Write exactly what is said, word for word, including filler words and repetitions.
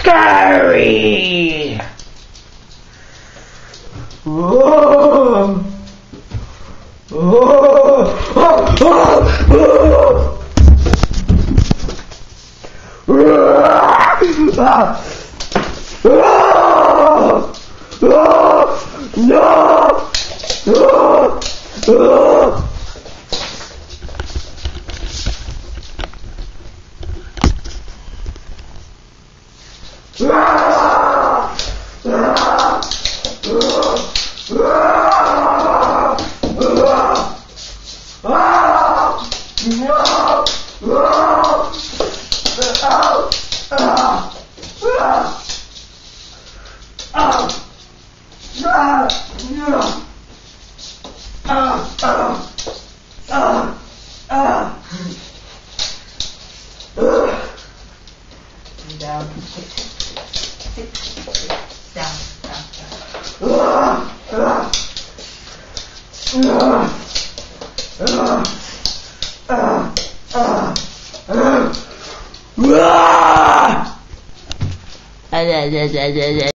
scary. Whoa. Whoa. Oh, oh, oh. Ah. Oh. Oh. No. Oh. Oh. Ah! Ah! Down. Down. Down. Ah!